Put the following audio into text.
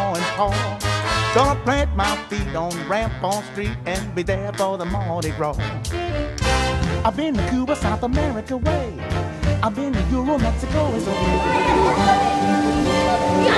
paw and paw. Gonna plant my feet on Rampart Street and be there for the Mardi Gras. I've been to Cuba, South America way. I've been to Euro, Mexico, it's okay.